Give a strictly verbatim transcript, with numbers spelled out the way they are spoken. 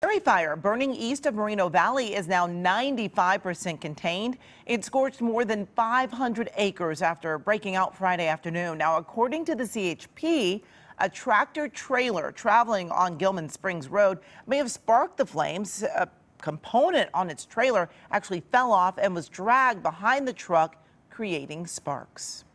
Prairie fire burning east of Moreno Valley is now ninety-five percent contained. It scorched more than five hundred acres after breaking out Friday afternoon. Now, according to the C H P, a tractor trailer traveling on Gilman Springs Road may have sparked the flames. A component on its trailer actually fell off and was dragged behind the truck, creating sparks.